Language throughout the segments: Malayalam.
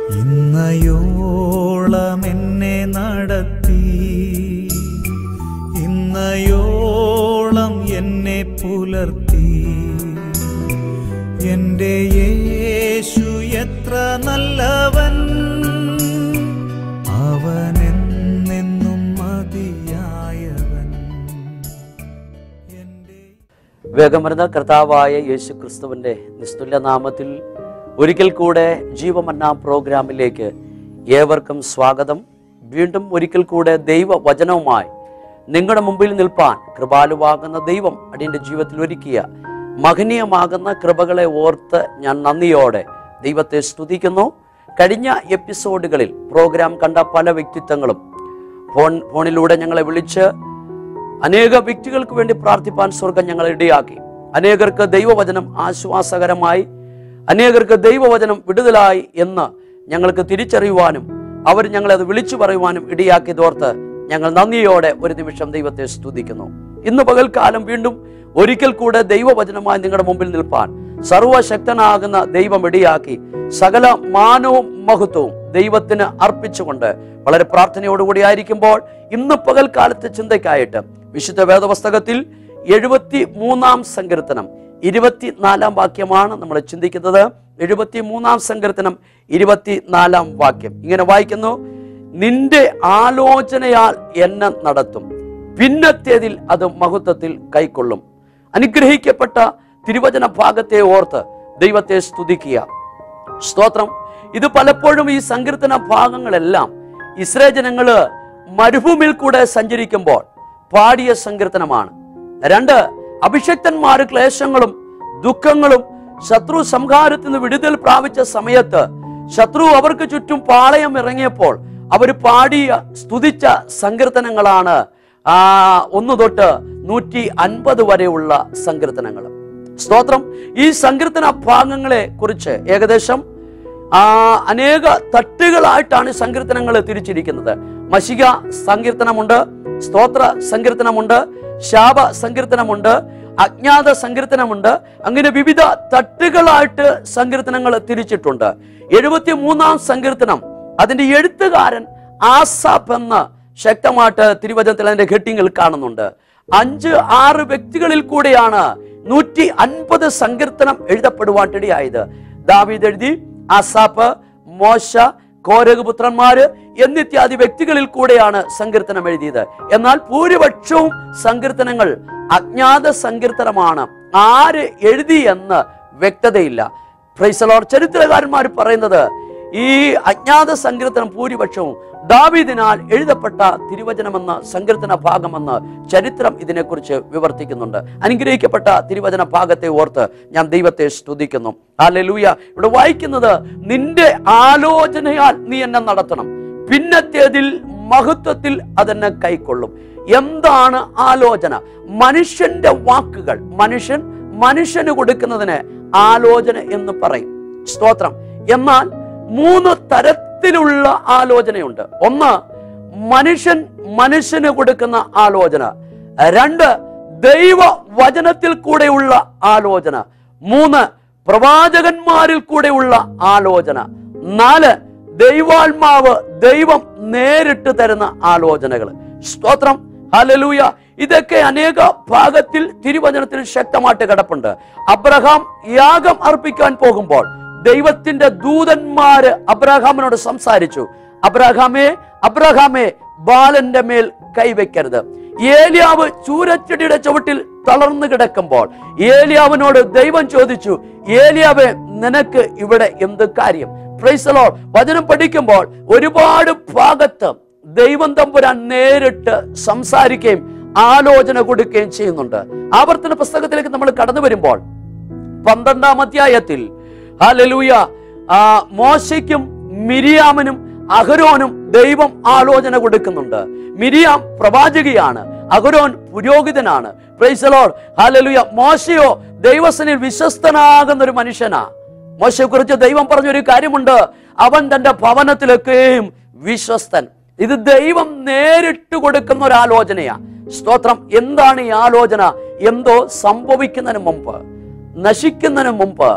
ഇന്നയോളം എന്നെ നടത്തി, ഇന്നയോളം എന്നെ പുലർത്തി. എൻ്റെ യേശു എത്ര നല്ലവൻ, അവനെന്നെന്നും മതിയായവൻ. വേഗം വരുന്ന കർത്താവായ യേശു ക്രിസ്തുവിൻ്റെ നിസ്തുല്യ നാമത്തിൽ ഒരിക്കൽ കൂടെ ജീവമന്ന പ്രോഗ്രാമിലേക്ക് ഏവർക്കും സ്വാഗതം. വീണ്ടും ഒരിക്കൽ കൂടെ ദൈവവചനവുമായി നിങ്ങളുടെ മുമ്പിൽ നിൽപ്പാൻ കൃപാലുവാകുന്ന ദൈവം അടിയൻ്റെ ജീവിതത്തിൽ ഒരുക്കിയ മഹനീയമാകുന്ന കൃപകളെ ഓർത്ത് ഞാൻ നന്ദിയോടെ ദൈവത്തെ സ്തുതിക്കുന്നു. കഴിഞ്ഞ എപ്പിസോഡുകളിൽ പ്രോഗ്രാം കണ്ട പല വ്യക്തിത്വങ്ങളും ഫോണിലൂടെ ഞങ്ങളെ വിളിച്ച് അനേക വ്യക്തികൾക്ക് വേണ്ടി പ്രാർത്ഥിപ്പാൻ സ്വർഗം ഞങ്ങളെ ഇടയാക്കി. അനേകർക്ക് ദൈവവചനം ആശ്വാസകരമായി, അനേകർക്ക് ദൈവവചനം വിടുതലായി എന്ന് ഞങ്ങൾക്ക് തിരിച്ചറിയുവാനും അവർ ഞങ്ങളെ അത് വിളിച്ചു പറയുവാനും ഇടയാക്കിയതോർത്ത് ഞങ്ങൾ നന്ദിയോടെ ഒരു നിമിഷം ദൈവത്തെ സ്തുതിക്കുന്നു. ഇന്ന് പകൽക്കാലം വീണ്ടും ഒരിക്കൽ കൂടെ ദൈവവചനമായി നിങ്ങളുടെ മുമ്പിൽ നിൽപ്പാൻ സർവശക്തനാകുന്ന ദൈവം ഇടയാക്കി സകല മാനവും മഹത്വവും ദൈവത്തിന് അർപ്പിച്ചുകൊണ്ട് വളരെ പ്രാർത്ഥനയോടുകൂടി ആയിരിക്കുമ്പോൾ ഇന്ന് പകൽക്കാലത്തെ ചിന്തയ്ക്കായിട്ട് വിശുദ്ധ വേദപുസ്തകത്തിൽ 73-ാം സങ്കീർത്തനം 24-ാം വാക്യമാണ് നമ്മൾ ചിന്തിക്കുന്നത്. 73-ാം സങ്കീർത്തനം 24-ാം വാക്യം ഇങ്ങനെ വായിക്കുന്നു: നിന്റെ ആലോചനയാൽ എന്നെ നടത്തും, പിന്നത്തേതിൽ അത് മഹത്വത്തിൽ കൈക്കൊള്ളും. അനുഗ്രഹിക്കപ്പെട്ട തിരുവചന ഭാഗത്തെ ഓർത്ത് ദൈവത്തെ സ്തുതിക്കുക. സ്തോത്രം. ഇത് പലപ്പോഴും ഈ സങ്കീർത്തന ഭാഗങ്ങളെല്ലാം ഇസ്രായേൽ ജനങ്ങള് മരുഭൂമിയിൽ കൂടെ സഞ്ചരിക്കുമ്പോൾ പാടിയ സങ്കീർത്തനമാണ്. 2, അഭിഷക്തന്മാർ ക്ലേശങ്ങളും ദുഃഖങ്ങളും ശത്രു സംഹാരത്തിൽ നിന്ന് വിടുതൽ പ്രാപിച്ച സമയത്ത് ശത്രു അവർക്ക് ചുറ്റും പാളയം ഇറങ്ങിയപ്പോൾ അവർ പാടിയ സ്തുതിച്ച സങ്കീർത്തനങ്ങളാണ് 1 തൊട്ട് 150 വരെയുള്ള സങ്കീർത്തനങ്ങൾ. സ്തോത്രം. ഈ സങ്കീർത്തന ഭാഗങ്ങളെ കുറിച്ച് ഏകദേശം അനേക തട്ടുകളായിട്ടാണ് സങ്കീർത്തനങ്ങൾ തിരിച്ചിരിക്കുന്നത്. മശിക സങ്കീർത്തനമുണ്ട്, സ്തോത്ര സങ്കീർത്തനമുണ്ട്, ശാപ സങ്കീർത്തനമുണ്ട്, അജ്ഞാത സങ്കീർത്തനമുണ്ട്. അങ്ങനെ വിവിധ തട്ടുകളായിട്ട് സങ്കീർത്തനങ്ങൾ തിരിച്ചിട്ടുണ്ട്. 73-ാം സങ്കീർത്തനം അതിന്റെ എഴുത്തുകാരൻ ആസാഫ് എന്ന് ശക്തമായിട്ട് തിരുവചനത്തിൽ അതിന്റെ ഹെഡിങ്ങിൽ കാണുന്നുണ്ട്. 5-6 വ്യക്തികളിൽ കൂടെയാണ് 150 സങ്കീർത്തനം എഴുതപ്പെടുവാനിടയായത്. ദാവീദ് എഴുതി, ആസാഫ്, മോശ, കോരഹ് പുത്രന്മാര് എന്നിത്യാദി വ്യക്തികളിൽ കൂടെയാണ് സങ്കീർത്തനം എഴുതിയത്. എന്നാൽ ഭൂരിപക്ഷവും സങ്കീർത്തനങ്ങൾ അജ്ഞാത സങ്കീർത്തനമാണ്. ആര് എഴുതി എന്ന് വ്യക്തതയില്ല. Praise the Lord. ചരിത്രകാരന്മാർ പറയുന്നത് ഈ അജ്ഞാത സങ്കീർത്തനം ഭൂരിപക്ഷവും ദാവീദിനാൽ എഴുതപ്പെട്ട തിരുവചനമെന്ന സങ്കീർത്തന ഭാഗമെന്ന് ചരിത്രം ഇതിനെക്കുറിച്ച് വിവർത്തിക്കുന്നുണ്ട്. അനുഗ്രഹിക്കപ്പെട്ട തിരുവചന ഭാഗത്തെ ഓർത്ത് ഞാൻ ദൈവത്തെ സ്തുതിക്കുന്നു. ഹല്ലേലൂയ. ഇവിടെ വായിക്കുന്നത്: നിന്റെ ആലോചനയാൽ നീ എന്നെ നടത്തണം, പിന്നത്തേതിൽ മഹത്വത്തിൽ അതെന്നെ കൈക്കൊള്ളും. എന്താണ് ആലോചന? മനുഷ്യന്റെ വാക്കുകൾ മനുഷ്യന് കൊടുക്കുന്നതിന് ആലോചന എന്ന് പറയും. സ്തോത്രം. എന്നാൽ 3 തരത്തിലുള്ള ആലോചനയുണ്ട്. 1, മനുഷ്യന് കൊടുക്കുന്ന ആലോചന. 2, ദൈവവചനത്തിൽ കൂടെയുള്ള ആലോചന. 3, പ്രവാചകന്മാരിൽ കൂടെയുള്ള ആലോചന. 4, ദൈവാത്മാവ് ദൈവം നേരിട്ട് തരുന്ന ആലോചനകൾ. സ്തോത്രം. ഹല്ലേലൂയ. ഇതൊക്കെ അനേക ഭാഗത്തിൽ തിരുവചനത്തിൽ ശക്തമായിട്ട് കിടപ്പുണ്ട്. അബ്രഹാം യാഗം അർപ്പിക്കാൻ പോകുമ്പോൾ ദൈവത്തിന്റെ ദൂതന്മാര് അബ്രഹാമിനോട് സംസാരിച്ചു: അബ്രഹാമേ ബാലന്റെ മേൽ കൈവയ്ക്കരുത്. ഏലിയാവ് ചൂരച്ചെടിയുടെ ചുവട്ടിൽ തളർന്നു കിടക്കുമ്പോൾ ഏലിയാവിനോട് ദൈവം ചോദിച്ചു: ഏലിയാവേ, നിനക്ക് ഇവിടെ എന്ത് കാര്യം? Praise the Lord. വചനം പഠിക്കുമ്പോൾ ഒരുപാട് ഭാഗത്ത് ദൈവം തമ്പുരാൻ നേരിട്ട് സംസാരിക്കുകയും ആലോചന കൊടുക്കുകയും ചെയ്യുന്നുണ്ട്. ആവർത്തന പുസ്തകത്തിലേക്ക് നമ്മൾ കടന്നു വരുമ്പോൾ 12-ാം അധ്യായത്തിൽ ഹല്ലേലൂയ, മോശയ്ക്കും മിരിയാമിനും അഹരോനും ദൈവം ആലോചന കൊടുക്കുന്നുണ്ട്. മിരിയാം പ്രവാചകിയാണ്, അഹരോൻ പുരോഹിതനാണ്. Praise the Lord. ഹല്ലേലൂയ. മോശയോ ദൈവസന്നിധിയിൽ വിശ്വസ്തനാകുന്ന ഒരു മനുഷ്യനാ. മോശയെ കുറിച്ച് ദൈവം പറഞ്ഞൊരു കാര്യമുണ്ട്: അവൻ തന്റെ ഭവനത്തിലൊക്കെയും വിശ്വസ്തൻ. ഇത് ദൈവം നേരിട്ട് കൊടുക്കുന്ന ഒരു ആലോചനയാ. സ്തോത്രം. എന്താണ് ഈ ആലോചന? എന്തോ സംഭവിക്കുന്നതിന് മുമ്പ്, നശിക്കുന്നതിന് മുമ്പ്,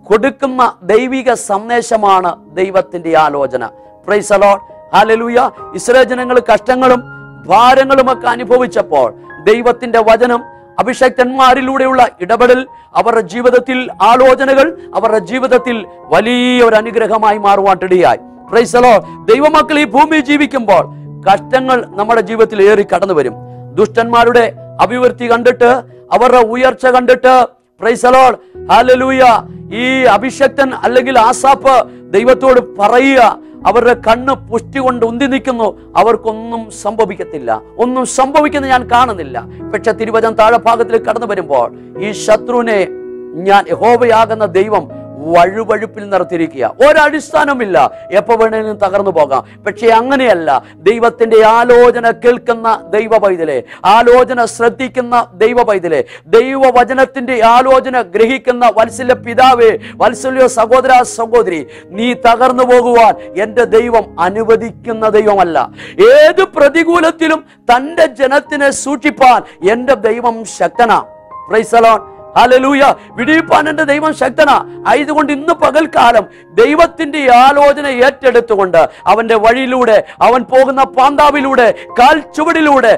കൊടുക്കുന്ന ദൈവിക സന്ദേശമാണ് ദൈവത്തിന്റെ ആലോചന. Praise the Lord, hallelujah. Israel ജനങ്ങൾ കഷ്ടങ്ങളും ഭാരങ്ങളും ഒക്കെ അനുഭവിച്ചപ്പോൾ ദൈവത്തിന്റെ വചനം, അഭിഷക്തന്മാരിലൂടെയുള്ള ഇടപെടൽ അവരുടെ ജീവിതത്തിൽ, ആലോചനകൾ അവരുടെ ജീവിതത്തിൽ വലിയ ഒരു അനുഗ്രഹമായി മാറുവാനിടയായി. Price the Lord. ദൈവമക്കൾ ഈ ഭൂമിയിൽ ജീവിക്കുമ്പോൾ കഷ്ടങ്ങൾ നമ്മുടെ ജീവിതത്തിൽ ഏറി കടന്നു വരും. ദുഷ്ടന്മാരുടെ അഭിവൃദ്ധി കണ്ടിട്ട്, അവരുടെ ഉയർച്ച കണ്ടിട്ട്, പ്രൈസ് ദി ലോർഡ്, ഹല്ലേലൂയ, ഈ അഭിഷക്തൻ അല്ലെങ്കിൽ ആസാഫ് ദൈവത്തോട് പറയുക, അവരുടെ കണ്ണ് പുഷ്ടി കൊണ്ട് ഉന്തി നിൽക്കുന്നു, അവർക്കൊന്നും സംഭവിക്കത്തില്ല, ഒന്നും സംഭവിക്കുന്ന ഞാൻ കാണുന്നില്ല. പക്ഷെ തിരുവചനം താഴെ ഭാഗത്തിൽ കടന്നു വരുമ്പോൾ ഈ ശത്രുവിനെ ഞാൻ യഹോവയാകുന്ന ദൈവം വഴുവഴുപ്പിൽ നിർത്തിയിരിക്കുക. ഒരടിസ്ഥാനമില്ല, എപ്പോ വേണേലും തകർന്നു പോകാം. പക്ഷെ അങ്ങനെയല്ല. ദൈവത്തിന്റെ ആലോചന കേൾക്കുന്ന ദൈവ പൈതലെ, ആലോചന ശ്രദ്ധിക്കുന്ന ദൈവ പൈതലെ, ദൈവവചനത്തിന്റെ ആലോചന ഗ്രഹിക്കുന്ന വത്സല്യ പിതാവേ, വത്സല്യ സഹോദര സഹോദരി, നീ തകർന്നു പോകുവാൻ എന്റെ ദൈവം അനുവദിക്കുന്ന ദൈവമല്ല. ഏത് പ്രതികൂലത്തിലും തന്റെ ജനത്തിനെ സൂക്ഷിപ്പാൻ എന്റെ ദൈവം ശക്തനാ. Praise the Lord, hallelujah. വിടിവിപ്പാൻ എന്റെ ദൈവം ശക്തനാ. ആയതുകൊണ്ട് ഇന്ന് പകൽക്കാലം ദൈവത്തിന്റെ ആലോചന ഏറ്റെടുത്തുകൊണ്ട് അവന്റെ വഴിയിലൂടെ, അവൻ പോകുന്ന പാന്താവിലൂടെ, കാൽ ചുവടിലൂടെ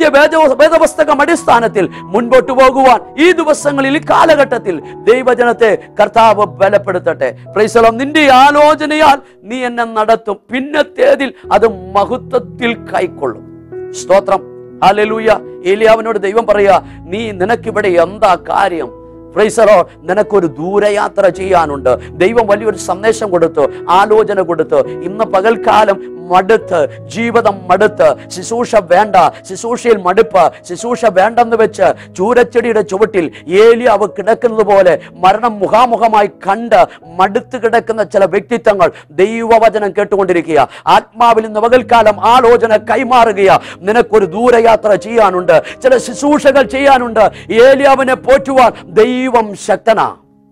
വേദപുസ്തകം അടിസ്ഥാനത്തിൽ മുൻപോട്ട് പോകുവാൻ ഈ ദിവസങ്ങളിൽ, ഈ കാലഘട്ടത്തിൽ ദൈവജനത്തെ കർത്താവ് ബലപ്പെടുത്തട്ടെ. Price the Lord. നിന്റെ ആലോചനയാൽ നീ എന്നെ നടത്തും, പിന്നത്തേതിൽ അത് മഹത്വത്തിൽ കൈക്കൊള്ളും. സ്തോത്രം, ഹല്ലേലൂയ. ഏലിയാവിനോട് ദൈവം പറയാ, നിനക്കിവിടെ എന്താ കാര്യം? Praise the Lord. നിനക്കൊരു ദൂരയാത്ര ചെയ്യാനുണ്ട്. ദൈവം വലിയൊരു സന്ദേശം കൊടുത്തു, ആലോചന കൊടുത്തു. ഇന്ന് പകൽക്കാലം മടുത്ത്, ജീവിതം മടുത്ത്, ശുശ്രൂഷ വേണ്ട, ശുശ്രൂഷയിൽ മടുപ്പ്, ശുശ്രൂഷ വേണ്ടെന്ന് വെച്ച് ചൂരച്ചെടിയുടെ ചുവട്ടിൽ ഏലിയാവ് കിടക്കുന്നത് പോലെ മരണം മുഖാമുഖമായി കണ്ട് മടുത്ത് കിടക്കുന്ന ചില വ്യക്തിത്വങ്ങൾ ദൈവവചനം കേട്ടുകൊണ്ടിരിക്കുക. ആത്മാവിൽ ഇന്ന് പകൽക്കാലം ആലോചന കൈമാറുകയാ. നിനക്കൊരു ദൂരയാത്ര ചെയ്യാനുണ്ട്, ചില ശുശ്രൂഷകൾ ചെയ്യാനുണ്ട്. ഏലിയാവിനെ പോറ്റുവാൻ ദൈവം ശക്തനാ.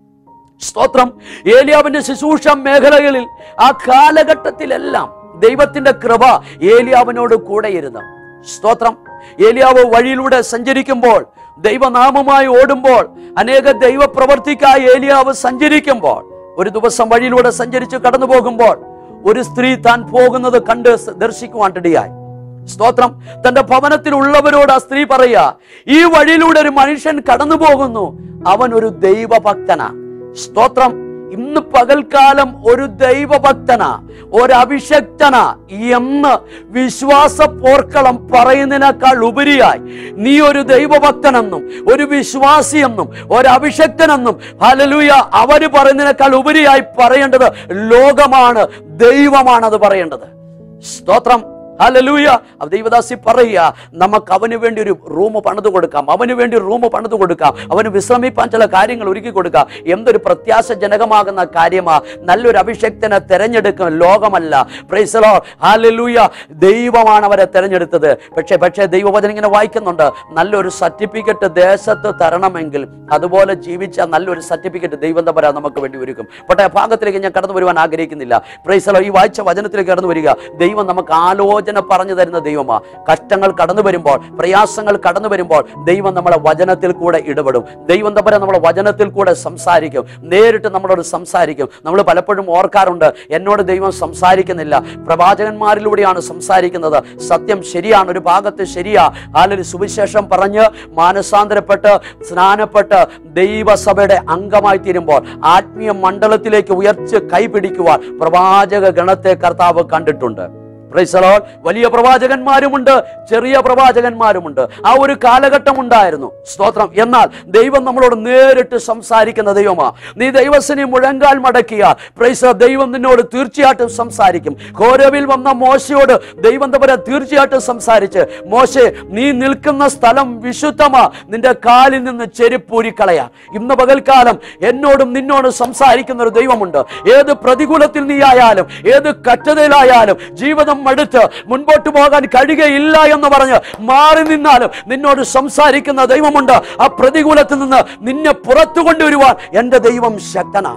സ്തോത്രം. ഏലിയാവിന്റെ ശുശ്രൂഷ മേഖലകളിൽ ആ കാലഘട്ടത്തിലെല്ലാം ദൈവത്തിന്റെ കൃപ ഏലിയാവിനോട് കൂടെയിരുന്നു. സ്തോത്രം. ഏലിയാവ് വഴിയിലൂടെ സഞ്ചരിക്കുമ്പോൾ, ദൈവനാമമായി ഓടുമ്പോൾ, അനേക ദൈവപ്രവർത്തിക്കായി ഏലിയാവ് സഞ്ചരിക്കുമ്പോൾ, ഒരു ദിവസം വഴിയിലൂടെ സഞ്ചരിച്ച് കടന്നു പോകുമ്പോൾ ഒരു സ്ത്രീ താൻ പോകുന്നത് കണ്ട് ദർശിക്കുവാനിടയായി. സ്തോത്രം. തന്റെ ഭവനത്തിലുള്ളവരോട് ആ സ്ത്രീ പറയാ, ഈ വഴിയിലൂടെ ഒരു മനുഷ്യൻ കടന്നു പോകുന്നു, അവൻ ഒരു ദൈവഭക്തനാ. സ്തോത്രം. ഇന്ന് പകൽക്കാലം ഒരു ദൈവഭക്തനാ, ഒരു അഭിഷക്തനാ എന്ന് വിശ്വാസ പോർക്കളം പറയുന്നതിനേക്കാൾ ഉപരിയായി നീ ഒരു ദൈവഭക്തനെന്നും ഒരു വിശ്വാസിയെന്നും ഒരു അഭിഷക്തനെന്നും, ഹല്ലേലൂയ, അവര് പറയുന്നതിനേക്കാൾ ഉപരിയായി പറയേണ്ടത് ലോകമാണ്, ദൈവമാണ് അത് പറയേണ്ടത്. സ്തോത്രം, ഹല്ലേലൂയ. ദൈവദാസി പറയുക, നമുക്ക് അവന് വേണ്ടി ഒരു റൂം പണിത് കൊടുക്കാം, അവന് വേണ്ടി റൂം പണിത് കൊടുക്കാം, അവന് വിശ്രമിപ്പാൻ ചില കാര്യങ്ങൾ ഒരുക്കി കൊടുക്കാം. എന്തൊരു പ്രത്യാശജനകമാകുന്ന കാര്യമാ. നല്ലൊരു അഭിഷക്തനെ തെരഞ്ഞെടുക്കും, ലോകമല്ല. Praise the Lord, hallelujah. ദൈവമാണ് അവരെ തെരഞ്ഞെടുത്തത്. പക്ഷേ ദൈവവചനം ഇങ്ങനെ വായിക്കുന്നുണ്ട്, നല്ലൊരു സർട്ടിഫിക്കറ്റ് ദേശത്ത് തരണമെങ്കിൽ അതുപോലെ ജീവിച്ച നല്ലൊരു സർട്ടിഫിക്കറ്റ് ദൈവം തമ്പുരാൻ നമുക്ക് വേണ്ടി ഒരുക്കും. പക്ഷേ ആ ഭാഗത്തിലേക്ക് ഞാൻ കടന്നു വരുവാൻ ആഗ്രഹിക്കുന്നില്ല. Praise the Lord. ഈ വായിച്ച വചനത്തിലേക്ക് കടന്നു വരിക. ദൈവം നമുക്ക് ആലോചന പറഞ്ഞു തരുന്ന ദൈവമാ. കഷ്ടങ്ങൾ കടന്നു വരുമ്പോൾ, പ്രയാസങ്ങൾ കടന്നു വരുമ്പോൾ ദൈവം നമ്മളെ വചനത്തിൽ കൂടെ ഇടപെടും. ദൈവം തമ്പുരാൻ നമ്മളെ വചനത്തിൽ കൂടെ സംസാരിക്കും, നേരിട്ട് നമ്മളോട് സംസാരിക്കും. നമ്മൾ പലപ്പോഴും ഓർക്കാറുണ്ട്, എന്നോട് ദൈവം സംസാരിക്കുന്നില്ല, പ്രവാചകന്മാരിലൂടെയാണ് സംസാരിക്കുന്നത്. സത്യം ശരിയാണ്, ഒരു ഭാഗത്ത് ശരിയാ. അല്ലെങ്കിൽ സുവിശേഷം പറഞ്ഞ് മാനസാന്തരപ്പെട്ട് സ്നാനപ്പെട്ട് ദൈവസഭയുടെ അംഗമായി തീരുമ്പോൾ ആത്മീയ മണ്ഡലത്തിലേക്ക് ഉയർച്ച് കൈപിടിക്കുവാൻ പ്രവാചക ഗണത്തെ കർത്താവ് കണ്ടിട്ടുണ്ട്. Praise the Lord. വലിയ പ്രവാചകന്മാരുമുണ്ട്, ചെറിയ പ്രവാചകന്മാരുമുണ്ട്. ആ ഒരു കാലഘട്ടം ഉണ്ടായിരുന്നു. സ്തോത്രം. എന്നാൽ ദൈവം നമ്മളോട് നേരിട്ട് സംസാരിക്കുന്ന ദൈവമാ. നീ ദൈവസനെ മുഴങ്കാൽ മടക്കിയ, പ്രൈസ് ദി ലോർഡ്, ദൈവം നിന്നോട് തീർച്ചയായിട്ടും സംസാരിക്കും. ഹോരേബിൽ വന്ന മോശയോട് ദൈവം തമ്പുരാൻ തീർച്ചയായിട്ടും സംസാരിച്ച്, മോശെ, നീ നിൽക്കുന്ന സ്ഥലം വിശുദ്ധമാ, നിന്റെ കാലിൽ നിന്ന് ചെരുപ്പൂരിക്കളയാ. ഇന്ന് പകൽക്കാലം എന്നോടും നിന്നോടും സംസാരിക്കുന്ന ഒരു ദൈവമുണ്ട്. ഏത് പ്രതികൂലത്തിൽ നീ ആയാലും, ഏത് കഷ്ടതയിലായാലും, ജീവിതം മടുത്ത് മുൻപോട്ട് പോകാൻ കഴിയുകയില്ല എന്ന് പറഞ്ഞ് മാറി നിന്നാലും നിന്നോട് സംസാരിക്കുന്ന ദൈവമുണ്ട്. ആ പ്രതികൂലത്തിൽ നിന്ന് നിന്നെ പുറത്തു കൊണ്ടുവരുവാൻ എന്റെ ദൈവം ശക്തനാ.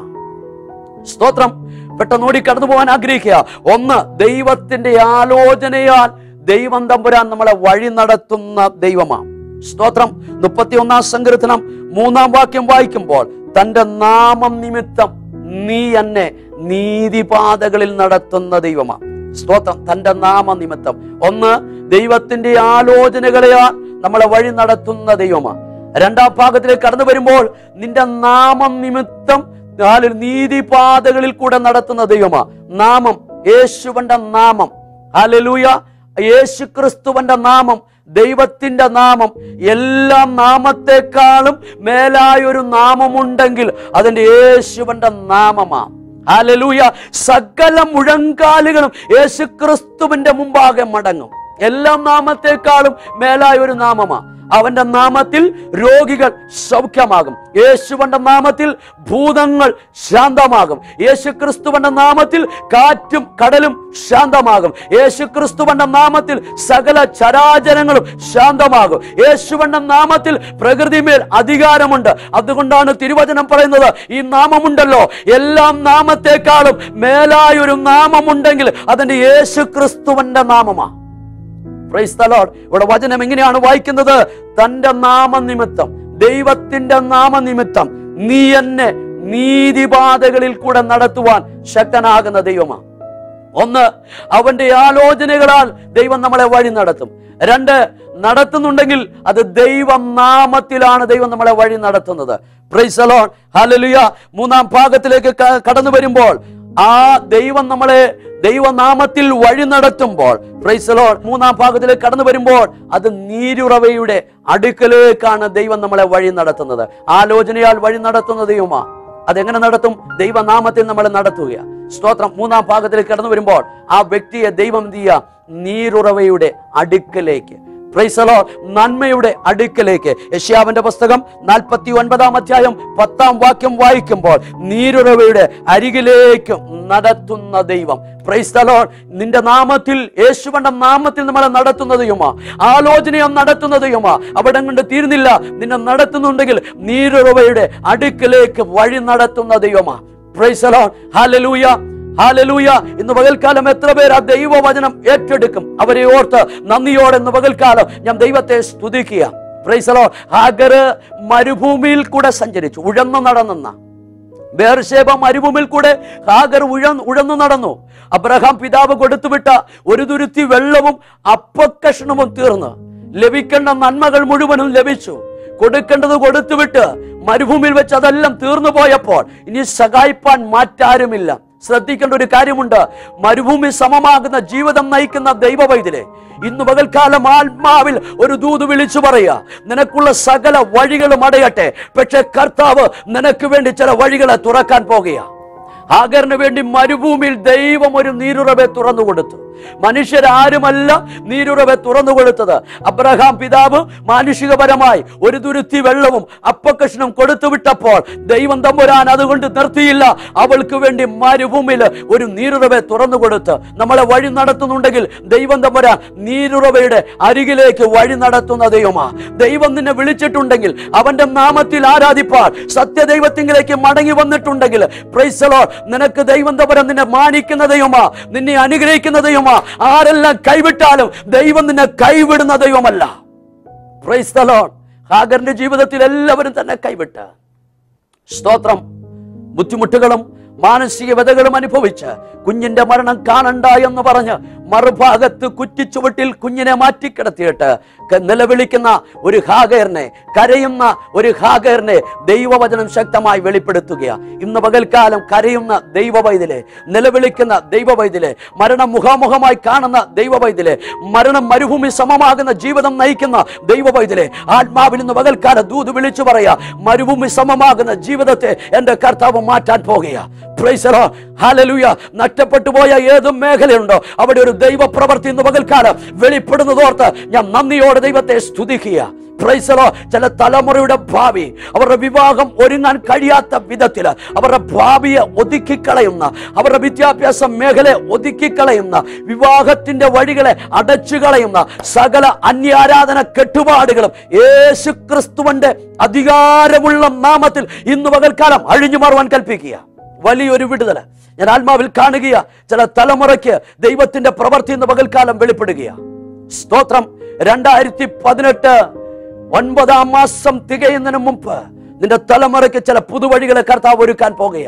സ്തോത്രം. പെട്ടെന്ന് ഓടി കടന്നു പോകാൻ ആഗ്രഹിക്കുക. ഒന്ന്, ദൈവത്തിന്റെ ആലോചനയാൽ ദൈവം തമ്പുരാൻ നമ്മളെ വഴി നടത്തുന്ന ദൈവമാണ്. സ്തോത്രം. 31-ാം സങ്കീർത്തനം 3-ാം വാക്യം വായിക്കുമ്പോൾ, തന്റെ നാമം നിമിത്തം നീ എന്നെ നീതിപാതകളിൽ നടത്തുന്ന ദൈവമാണ്. സ്തോത്രം. തന്റെ നാമനിമിത്തം. ഒന്ന്, ദൈവത്തിന്റെ ആലോചനകളെയാൽ നമ്മളെ വഴി നടത്തുന്ന ദൈവമാണ്. രണ്ടാം ഭാഗത്തിലേക്ക് കടന്നു വരുമ്പോൾ നിന്റെ നാമനിമിത്തം നീതിപാതകളിൽ കൂടെ നടത്തുന്ന ദൈവമാണ്. നാമം, യേശുവിന്റെ നാമം. ഹല്ലേലൂയ. യേശു ക്രിസ്തുവിന്റെ നാമം, ദൈവത്തിന്റെ നാമം, എല്ലാ നാമത്തെക്കാളും മേലായൊരു നാമമുണ്ടെങ്കിൽ അതിന്റെ യേശുവിന്റെ നാമമാണ്. ഹല്ലേലൂയ. സകല മുഴങ്കാലുകളും യേശു ക്രിസ്തുവിന്റെ മുമ്പാകെ മടങ്ങും. എല്ലാ നാമത്തെക്കാളും മേലായ ഒരു നാമമാണ്. അവന്റെ നാമത്തിൽ രോഗികൾ സൗഖ്യമാകും. യേശുവിന്റെ നാമത്തിൽ ഭൂതങ്ങൾ ശാന്തമാകും. യേശു ക്രിസ്തുവിന്റെ നാമത്തിൽ കാറ്റും കടലും ശാന്തമാകും. യേശു ക്രിസ്തുവിന്റെ നാമത്തിൽ സകല ചരാചരങ്ങളും ശാന്തമാകും. യേശുവിന്റെ നാമത്തിൽ പ്രകൃതിമേൽ അധികാരമുണ്ട്. അതുകൊണ്ടാണ് തിരുവചനം പറയുന്നത്, ഈ നാമമുണ്ടല്ലോ, എല്ലാ നാമത്തെക്കാളും മേലായൊരു നാമമുണ്ടെങ്കിൽ അതിന്റെ യേശു ക്രിസ്തുവിന്റെ നാമമാണ്. Praise the Lord. ഇവിടെ വചനം എങ്ങനെയാണ് വായിക്കുന്നത്? തന്റെ നാമനിമിത്തം, ദൈവത്തിന്റെ നാമനിമിത്തം നീ എന്നെ നീതിപാതകളിൽ കൂടെ നടത്തുവാൻ ശക്തനാകുന്ന ദൈവമാണ്. ഒന്ന്, അവന്റെ ആലോചനകളാൽ ദൈവം നമ്മളെ വഴി നടത്തും. രണ്ട്, നടത്തുന്നുണ്ടെങ്കിൽ അത് ദൈവനാമത്തിലാണ് ദൈവം നമ്മളെ വഴി നടത്തുന്നത്. Praise the Lord. ഹല്ലേലൂയ. മൂന്നാം ഭാഗത്തിലേക്ക് കടന്നു വരുമ്പോൾ ആ ദൈവം നമ്മളെ ദൈവനാമത്തിൽ വഴി നടത്തുമ്പോൾ, പ്രൈസ് ദി ലോർഡ്, മൂന്നാം ഭാഗത്തിലേക്ക് കടന്നു വരുമ്പോൾ അത് നീരുറവയുടെ അടുക്കലേക്കാണ് ദൈവം നമ്മളെ വഴി നടത്തുന്നത്. ആലോചനയാൽ വഴി നടത്തുന്ന ദൈവമാ. അതെങ്ങനെ നടത്തും? ദൈവനാമത്തിൽ നമ്മളെ നടത്തുക. സ്തോത്രം. മൂന്നാം ഭാഗത്തിലേക്ക് കടന്നു വരുമ്പോൾ ആ വ്യക്തിയെ ദൈവം എന്ത് ചെയ്യുക? നീരുറവയുടെ അടുക്കലേക്ക്, പ്രൈസ് ദി ലോർഡ്, നന്മയുടെ അടുക്കലേക്ക്. യെശയ്യാവിന്റെ പുസ്തകം 49 അധ്യായം 10 വാക്യം വായിക്കുമ്പോൾ നീരുറവയുടെ അരികിലേക്ക് നടത്തുന്ന ദൈവം. Praise the Lord. നിന്റെ നാമത്തിൽ, യേശുവിന്റെ നാമത്തിൽ നമ്മളെ നടത്തുന്ന ദൈവമാ. ആലോചനയും നടത്തുന്ന ദൈവമാ. അവിടെ കൊണ്ട് തീരുന്നില്ല. നിന്നെ നടത്തുന്നുണ്ടെങ്കിൽ നീരുറവയുടെ അടുക്കലേക്ക് വഴി നടത്തുന്ന ദൈവമാ. Praise the Lord. ഹല്ലേലൂയ. ഹല്ലേലൂയ. ഇന്ന് പകൽക്കാലം എത്ര പേർ ആ ദൈവവചനം ഏറ്റെടുക്കും? അവരെ ഓർത്ത് നന്ദിയോടെ ഇന്ന് പകൽക്കാലം ഞാൻ ദൈവത്തെ സ്തുതിക്കുക. Praise the Lord. ഹാഗർ മരുഭൂമിയിൽ കൂടെ സഞ്ചരിച്ചു, ഉഴന്നു നടന്ന ബേർശേബ മരുഭൂമിയിൽ കൂടെ ഹാഗർ ഉഴന്നു നടന്നു. അബ്രഹാം പിതാവ് കൊടുത്തുവിട്ട ഒരു തുരുത്തി വെള്ളവും അപ്പക്കഷ്ണവും തീർന്ന് ലഭിക്കേണ്ട നന്മകൾ മുഴുവനും ലഭിച്ചു. കൊടുക്കേണ്ടത് കൊടുത്തുവിട്ട് മരുഭൂമിയിൽ വെച്ച് അതെല്ലാം തീർന്നു പോയപ്പോൾ ഇനി സഹായിപ്പാൻ മറ്റാരുമില്ല. ശ്രദ്ധിക്കേണ്ട ഒരു കാര്യമുണ്ട്. മരുഭൂമി സമമാകുന്ന ജീവിതം നയിക്കുന്ന ദൈവവൈദ്യരെ, ഇന്ന് പകൽക്കാലം ആത്മാവിൽ ഒരു ദൂത് വിളിച്ചു പറയുക, നിനക്കുള്ള സകല വഴികളും അടയട്ടെ. പക്ഷെ കർത്താവ് നിനക്ക് വേണ്ടി ചില വഴികളെ തുറക്കാൻ പോകുക. ഹാഗറിന് വേണ്ടി മരുഭൂമിയിൽ ദൈവം ഒരു നീരുറവെ തുറന്നു കൊടുത്തു. മനുഷ്യരാരുമല്ല നീരുറവെ തുറന്നു കൊടുത്തത്. അബ്രഹാം പിതാവ് മാനുഷികപരമായി ഒരു തുരുത്തി വെള്ളവും അപ്പക്കഷ്ണം കൊടുത്തു വിട്ടപ്പോൾ ദൈവം തമ്പുരാൻ അതുകൊണ്ട് നിർത്തിയില്ല. അവൾക്ക് വേണ്ടി മരുഭൂമിയിൽ ഒരു നീരുറവെ തുറന്നു കൊടുത്ത് നമ്മളെ വഴി നടത്തുന്നുണ്ടെങ്കിൽ ദൈവം തമ്പുരാൻ നീരുറവയുടെ അരികിലേക്ക് വഴി നടത്തുന്ന ദൈവമാ. ദൈവം നിന്നെ വിളിച്ചിട്ടുണ്ടെങ്കിൽ, അവന്റെ നാമത്തിൽ ആരാധിപ്പാൻ സത്യദൈവത്തിങ്കിലേക്ക് മടങ്ങി വന്നിട്ടുണ്ടെങ്കിൽ, പ്രൈസ് ദി ലോർഡ്, നിനക്ക് ദൈവം തമ്പുരാൻ നിന്നെ മാനിക്കുന്ന ദൈവമാ, നിന്നെ അനുഗ്രഹിക്കുന്ന ദൈവമാ. ആരെല്ലാം കൈവിട്ടാലും ദൈവം നിന്നെ കൈവിടുന്ന ദൈവമല്ല. Price the Lord. ഹാഗറിന്റെ ജീവിതത്തിൽ എല്ലാവരും തന്നെ കൈവിട്ട്, സ്തോത്രം, ബുദ്ധിമുട്ടുകളും മാനസിക വ്യതകളും അനുഭവിച്ച് കുഞ്ഞിന്റെ മരണം കാണണ്ട എന്ന് പറഞ്ഞ് മറുഭാഗത്ത് കുറ്റിച്ചുവട്ടിൽ കുഞ്ഞിനെ മാറ്റിക്കിടത്തിയിട്ട് നിലവിളിക്കുന്ന ഒരു ഹാഗറിനെ, കരയുന്ന ഒരു ഹാഗറിനെ ദൈവവചനം ശക്തമായി വെളിപ്പെടുത്തുകയാണ്. ഇന്ന് പകൽക്കാലം കരയുന്ന ദൈവവൈദ്യലെ, നിലവിളിക്കുന്ന ദൈവവൈദ്യലെ, മരണം മുഖാമുഖമായി കാണുന്ന ദൈവവൈദ്യലെ, മരണം മരുഭൂമി സമമാകുന്ന ജീവിതം നയിക്കുന്ന ദൈവവൈദ്യലെ, ആത്മാവിൽ ഇന്ന് പകൽക്കാലം ദൂത് വിളിച്ചു പറയാ, മരുഭൂമി സമമാകുന്ന ജീവിതത്തെ എന്റെ കർത്താവ് മാറ്റാൻ പോകുക. Praise the Lord. ഹല്ലേലൂയ. നഷ്ടപ്പെട്ടു പോയ ഏത് മേഖലയുണ്ടോ അവിടെ ഒരു ദൈവ പ്രവൃത്തി ഇന്ന് പകൽക്കാലം വെളിപ്പെടുന്നതോർത്ത് ഞാൻ നന്ദിയോടെ ദൈവത്തെ സ്തുതിക്കുക. Praise the Lord. ചില തലമുറയുടെ ഭാവി, അവരുടെ വിവാഹം ഒരുങ്ങാൻ കഴിയാത്ത വിധത്തിൽ അവരുടെ ഭാവിയെ ഒതുക്കിക്കളയുന്ന, അവരുടെ വിദ്യാഭ്യാസ മേഖലയെ ഒതുക്കിക്കളയുന്ന, വിവാഹത്തിന്റെ വഴികളെ അടച്ചു കളയുന്ന സകല അന്യാരാധന കെട്ടുപാടുകളും യേശു ക്രിസ്തുവിന്റെ അധികാരമുള്ള നാമത്തിൽ ഇന്ന് പകൽക്കാലം അഴിഞ്ഞു മാറുവാൻ കൽപ്പിക്കുക. വലിയൊരു വിടുതല ഞാൻ ആത്മാവിൽ കാണുക. ചില തലമുറയ്ക്ക് ദൈവത്തിന്റെ പ്രവൃത്തി ഇന്ന് പകൽക്കാലം വെളിപ്പെടുക. സ്തോത്രം. 2018 9-ാം മാസം തികയുന്നതിന് മുമ്പ് നിന്റെ തലമുറയ്ക്ക് ചില പുതുവഴികളെ കർത്താവ് ഒരുക്കാൻ പോകുക.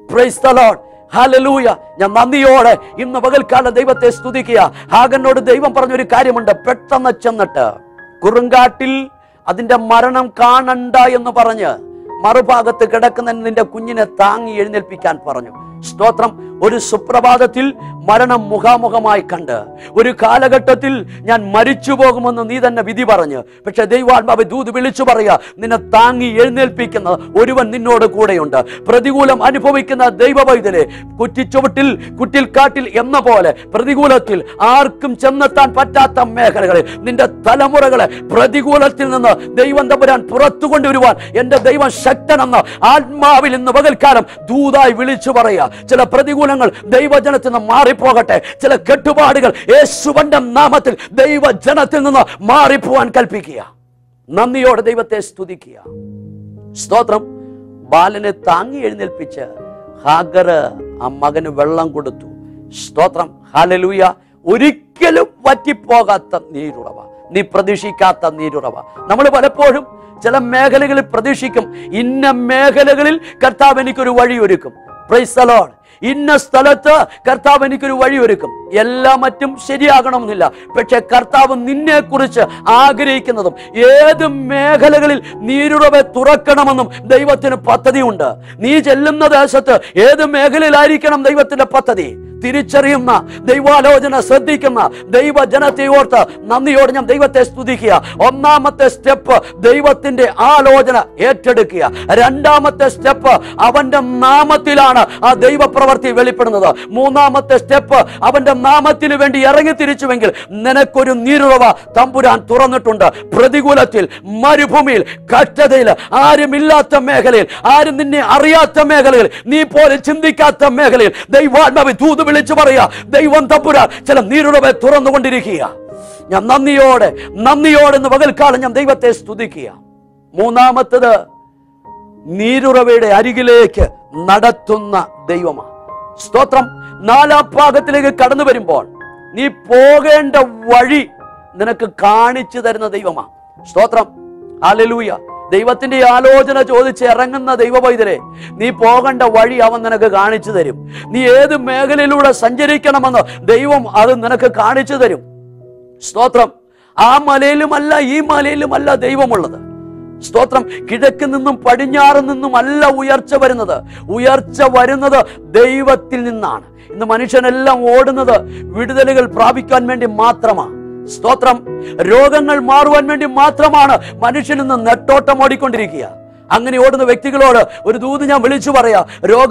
Praise the Lord. ഹല്ലേലൂയ. ഞാൻ നന്ദിയോടെ ഇന്ന് പകൽക്കാലം ദൈവത്തെ സ്തുതിക്കുക. ഹാഗറിനോട് ദൈവം പറഞ്ഞൊരു കാര്യമുണ്ട്. പെട്ടെന്ന് ചെന്നിട്ട് കുറുങ്കാട്ടിൽ അതിന്റെ മരണം കാണണ്ട എന്ന് പറഞ്ഞ് മറുഭാഗത്ത് കിടക്കുന്ന നിന്റെ കുഞ്ഞിനെ താങ്ങി എഴുന്നേൽപ്പിക്കാൻ പറഞ്ഞു. സ്തോത്രം. ഒരു സുപ്രഭാതത്തിൽ മരണം മുഖാമുഖമായി കണ്ട് ഒരു കാലഘട്ടത്തിൽ ഞാൻ മരിച്ചു പോകുമെന്ന് നീ തന്നെ വിധി പറഞ്ഞ്, പക്ഷെ ദൈവാത്മാവ് ദൂത് വിളിച്ചു പറയുക, നിന്നെ താങ്ങി എഴുന്നേൽപ്പിക്കുന്ന ഒരുവൻ നിന്നോട് കൂടെയുണ്ട്. പ്രതികൂലം അനുഭവിക്കുന്ന ദൈവവൈദ്യരെ കുറ്റിച്ചുവട്ടിൽ കുറ്റിൽക്കാട്ടിൽ എന്ന പോലെ പ്രതികൂലത്തിൽ ആർക്കും ചെന്നെത്താൻ പറ്റാത്ത മേഖലകളിൽ നിന്റെ തലമുറകളെ പ്രതികൂലത്തിൽ നിന്ന് ദൈവം തമ്പുരാൻ പുറത്തു കൊണ്ടുവരുവാൻ എന്റെ ദൈവം ശക്തനെന്ന് ആത്മാവിൽ ഇന്ന് പകൽക്കാലം ദൂതായി വിളിച്ചു പറയുക. ചില പ്രതികൂലങ്ങൾ ദൈവജനത്തിൽ നിന്ന് മാറിപ്പോകട്ടെ. ചില കെട്ടുപാടുകൾ യേശുവിന്റെ നാമത്തിൽ ദൈവജനത്തിൽ നിന്ന് മാറിപ്പോവാൻ കൽപ്പിക്കുക. നന്ദിയോടെ ദൈവത്തെ സ്തുതിക്കുക. സ്തോത്രം. ബാലനെ താങ്ങി എഴുന്നേൽപ്പിച്ച് ഹാഗർ ആ മകന് വെള്ളം കൊടുത്തു. സ്തോത്രം. ഹല്ലേലൂയ. ഒരിക്കലും വറ്റിപ്പോകാത്ത നീരുറവ, നീ പ്രതീക്ഷിക്കാത്ത നീരുറവ. നമ്മൾ പലപ്പോഴും ചില മേഖലകളിൽ പ്രതീക്ഷിക്കും, ഇന്ന മേഖലകളിൽ കർത്താവ് എനിക്കൊരു വഴിയൊരുക്കും. Praise the Lord. ഇന്ന സ്ഥലത്ത് കർത്താവ് എനിക്കൊരു വഴിയൊരുക്കും. എല്ലാ മറ്റും ശരിയാകണമെന്നില്ല, പക്ഷെ കർത്താവ് നിന്നെ കുറിച്ച് ആഗ്രഹിക്കുന്നതും ഏത് മേഖലകളിൽ നീരുറവ തുറക്കണമെന്നും ദൈവത്തിന് പദ്ധതിയുണ്ട്. നീ ചെല്ലുന്ന ദേശത്ത് ഏത് മേഖലയിലായിരിക്കണം ദൈവത്തിന്റെ പദ്ധതി തിരിച്ചറിയുന്ന, ദൈവാലോചന ശ്രദ്ധിക്കുന്ന ദൈവജനത്തെ ഓർത്ത് നന്ദിയോടെ ഞാൻ ദൈവത്തെ സ്തുതിക്കുക. ഒന്നാമത്തെ സ്റ്റെപ്പ് ദൈവത്തിന്റെ ആലോചന ഏറ്റെടുക്കുക. രണ്ടാമത്തെ സ്റ്റെപ്പ് അവന്റെ നാമത്തിലാണ് ആ ദൈവപ്രവൃത്തി വെളിപ്പെടുന്നത്. മൂന്നാമത്തെ സ്റ്റെപ്പ് അവന്റെ നാമത്തിന് വേണ്ടി ഇറങ്ങി തിരിച്ചുവെങ്കിൽ നിനക്കൊരു നീരുറവ തമ്പുരാൻ തുറന്നിട്ടുണ്ട്. പ്രതികൂലത്തിൽ, മരുഭൂമിയിൽ, കഷ്ടതയിൽ, ആരുമില്ലാത്ത മേഖലയിൽ, ആരും നിന്നെ അറിയാത്ത മേഖലയിൽ, നീ പോലെ ചിന്തിക്കാത്ത മേഖലയിൽ ദൈവാത്മാവ് ദൂത് വിളിച്ചു പറയുക, ദൈവം തമ്പുരാൻ ചില നീരുറവ തുറന്നുകൊണ്ടിരിക്കുക. ഞാൻ നന്ദിയോടെ ഇന്ന് പകൽക്കാലം ഞാൻ ദൈവത്തെ സ്തുതിക്കുക. മൂന്നാമത്തത് നീരുറവയുടെ അരികിലേക്ക് നടത്തുന്ന ദൈവമാണ്. സ്തോത്രം. നാലാം ഭാഗത്തിലേക്ക് കടന്നു വരുമ്പോൾ നീ പോകേണ്ട വഴി നിനക്ക് കാണിച്ചു തരുന്ന ദൈവമാണ്. സ്തോത്രം. ഹല്ലേലൂയ. ദൈവത്തിന്റെ ആലോചന ചോദിച്ച് ഇറങ്ങുന്ന ദൈവവൈദ്യരെ, നീ പോകേണ്ട വഴി അവൻ നിനക്ക് കാണിച്ചു തരും. നീ ഏത് മേഖലയിലൂടെ സഞ്ചരിക്കണമെന്ന് ദൈവം അത് നിനക്ക് കാണിച്ചു തരും. സ്തോത്രം. ആ മലയിലുമല്ല ഈ മലയിലുമല്ല ദൈവമുള്ളത്. സ്തോത്രം. കിഴക്ക് നിന്നും പടിഞ്ഞാറ് നിന്നും അല്ല ഉയർച്ച വരുന്നത്. ഉയർച്ച വരുന്നത് ദൈവത്തിൽ നിന്നാണ്. ഇന്ന് മനുഷ്യനെല്ലാം ഓടുന്നത് വിടുതലുകൾ പ്രാപിക്കാൻ വേണ്ടി മാത്രമാണ്. സ്തോത്രം. രോഗങ്ങൾ മാറുവാൻ വേണ്ടി മാത്രമാണ് മനുഷ്യൻ ഇന്ന് നെട്ടോട്ടം ഓടിക്കൊണ്ടിരിക്കുക. അങ്ങനെ ഓടുന്ന വ്യക്തികളോട് ഒരു ദൂത് ഞാൻ വിളിച്ചു പറയാ,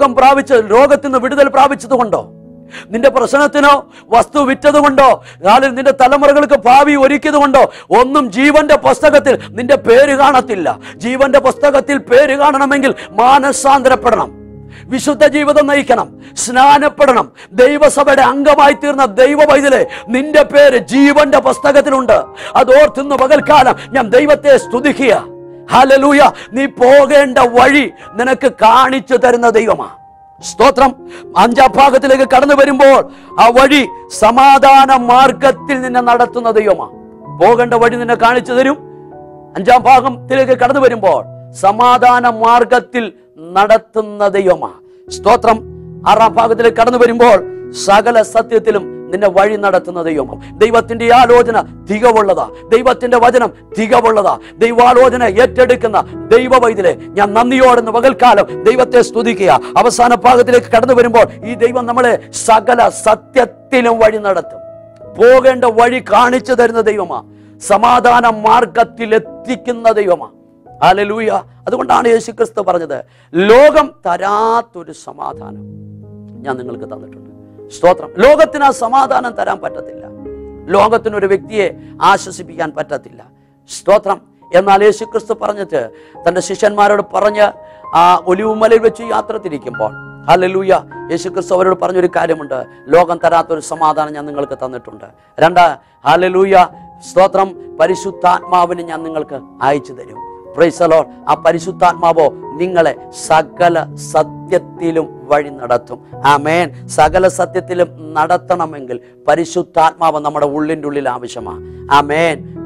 രോഗത്തിൽ നിന്ന് വിടുതൽ പ്രാപിച്ചത് കൊണ്ടോ, നിന്റെ പ്രശ്നത്തിനോ വസ്തു വിറ്റത് കൊണ്ടോ, നിന്റെ തലമുറകൾക്ക് ഭാവി ഒരുക്കിയത് കൊണ്ടോ ഒന്നും ജീവന്റെ പുസ്തകത്തിൽ നിന്റെ പേര് കാണത്തില്ല. ജീവന്റെ പുസ്തകത്തിൽ പേര് കാണണമെങ്കിൽ മാനസാന്തരപ്പെടണം, വിശുദ്ധ ജീവിതം നയിക്കണം, സ്നാനപ്പെടണം. ദൈവസഭയുടെ അംഗമായി തീർന്ന ദൈവവൈദ്യരെ, നിന്റെ പേര് ജീവന്റെ പുസ്തകത്തിലുണ്ട്. അതോർത്തുന്ന പകൽക്കാലം ഞാൻ ദൈവത്തെ സ്തുതിക്കുക. ഹല്ലേലൂയ. നീ പോകേണ്ട വഴി നിനക്ക് കാണിച്ചു തരുന്ന ദൈവമാണ്. സ്തോത്രം. അഞ്ചാം ഭാഗത്തിലേക്ക് കടന്നു വരുമ്പോൾ ആ വഴി സമാധാന മാർഗത്തിൽ നിന്നെ നടത്തുന്ന ദൈവമാണ്. പോകേണ്ട വഴി നിന്നെ കാണിച്ചു തരും. അഞ്ചാം ഭാഗത്തിലേക്ക് കടന്നു വരുമ്പോൾ സമാധാന മാർഗത്തിൽ നടത്തുന്ന ദൈവമാണ്. സ്തോത്രം. ആറാം ഭാഗത്തിലേക്ക് കടന്നു വരുമ്പോൾ സകല സത്യത്തിലും നിന്നെ വഴി നടത്തുന്ന ദൈവമാണ്. ദൈവത്തിന്റെ ആലോചന തികവുള്ളതാ. ദൈവത്തിന്റെ വചനം തികവുള്ളതാ. ദൈവാലോചന ഏറ്റെടുക്കുന്ന ദൈവവൈദ്യരെ ഞാൻ നന്ദിയോടെന്ന് പകൽക്കാലം ദൈവത്തെ സ്തുതിക്കുക. അവസാന ഭാഗത്തിലേക്ക് കടന്നു വരുമ്പോൾ ഈ ദൈവം നമ്മളെ സകല സത്യത്തിലും വഴി നടത്തും. പോകേണ്ട വഴി കാണിച്ചു തരുന്ന ദൈവമാണ്. സമാധാന മാർഗത്തിൽ എത്തിക്കുന്ന ദൈവമാണ്. ഹല്ലേലൂയ. അതുകൊണ്ടാണ് യേശുക്രിസ്തു പറഞ്ഞത്, ലോകം തരാത്തൊരു സമാധാനം ഞാൻ നിങ്ങൾക്ക് തന്നിട്ടുണ്ട്. സ്തോത്രം. ലോകത്തിന് ആ സമാധാനം തരാൻ പറ്റത്തില്ല. ലോകത്തിനൊരു വ്യക്തിയെ ആശ്വസിപ്പിക്കാൻ പറ്റത്തില്ല. സ്തോത്രം. എന്നാൽ യേശുക്രിസ്തു പറഞ്ഞിട്ട് തന്റെ ശിഷ്യന്മാരോട് പറഞ്ഞ് ആ ഒലിവുമലയിൽ വെച്ച് യാത്ര തിരിക്കുമ്പോൾ, ഹല്ലേലൂയ, യേശുക്രിസ്തു അവരോട് പറഞ്ഞൊരു കാര്യമുണ്ട്, ലോകം തരാത്തൊരു സമാധാനം ഞാൻ നിങ്ങൾക്ക് തന്നിട്ടുണ്ട്. ഹല്ലേലൂയ, സ്തോത്രം, പരിശുദ്ധാത്മാവിനെ ഞാൻ നിങ്ങൾക്ക് അയച്ചു തരും. Praise the Lord. ആ പരിശുദ്ധാത്മാവോ നിങ്ങളെ സകല സത്യത്തിലും വഴി നടത്തും. ആമേൻ. സകല സത്യത്തിലും നടത്തണമെങ്കിൽ പരിശുദ്ധാത്മാവ് നമ്മുടെ ഉള്ളിൻ്റെ ഉള്ളിൽ ആവശ്യമാണ്. ആമേൻ.